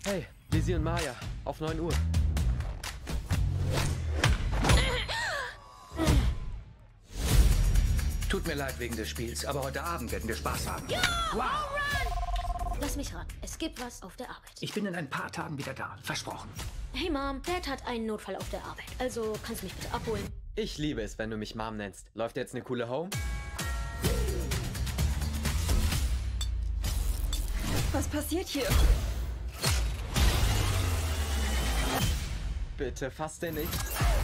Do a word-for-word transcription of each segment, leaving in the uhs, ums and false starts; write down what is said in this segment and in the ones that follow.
Hey, Lizzie und Maya, auf neun Uhr. Tut mir leid wegen des Spiels, aber heute Abend werden wir Spaß haben. Ja, wow. Lass mich raten, es gibt was auf der Arbeit. Ich bin in ein paar Tagen wieder da, versprochen. Hey Mom, Dad hat einen Notfall auf der Arbeit, also kannst du mich bitte abholen? Ich liebe es, wenn du mich Mom nennst. Läuft jetzt eine coole Home? Was passiert hier? Bitte fass den nicht.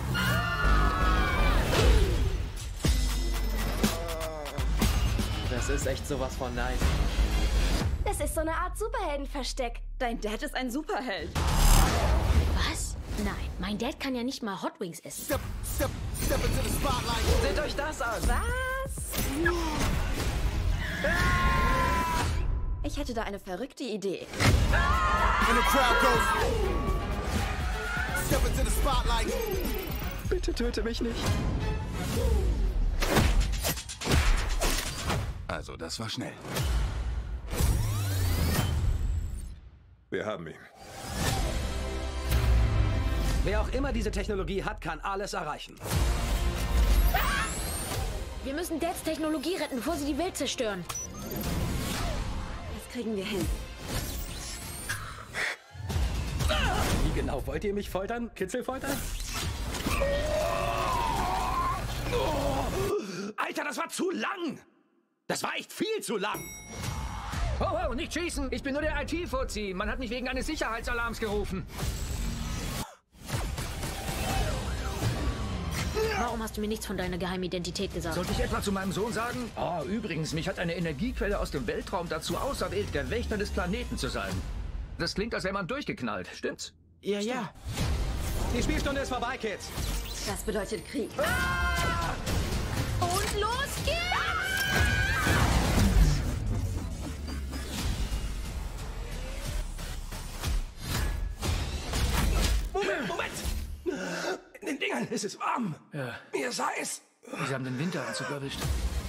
Das ist echt sowas von nice. Das ist so eine Art Superheldenversteck. Dein Dad ist ein Superheld. Was? Nein, mein Dad kann ja nicht mal Hot Wings essen. Step, step, step into the spotlight. Seht euch das an! Was? Ich hätte da eine verrückte Idee. And the crowd goes. Step into the spotlight. Bitte töte mich nicht. Also, das war schnell. Wir haben ihn. Wer auch immer diese Technologie hat, kann alles erreichen. Wir müssen Dads Technologie retten, bevor sie die Welt zerstören. Das kriegen wir hin. Wie genau wollt ihr mich foltern? Kitzelfoltern? Oh, Alter, das war zu lang! Das war echt viel zu lang! Oh, oh, nicht schießen! Ich bin nur der I T-Fuzzi. Man hat mich wegen eines Sicherheitsalarms gerufen. Warum hast du mir nichts von deiner geheimen Identität gesagt? Sollte ich etwa zu meinem Sohn sagen? Oh, übrigens, mich hat eine Energiequelle aus dem Weltraum dazu auserwählt, der Wächter des Planeten zu sein. Das klingt, als wäre man durchgeknallt. Stimmt's? Ja, ja. Die Spielstunde ist vorbei, Kids. Das bedeutet Krieg. Und los geht's! Moment, Moment! In den Dingern ist es warm. Ja. Mir ist heiß. Sie haben den Winteranzug erwischt.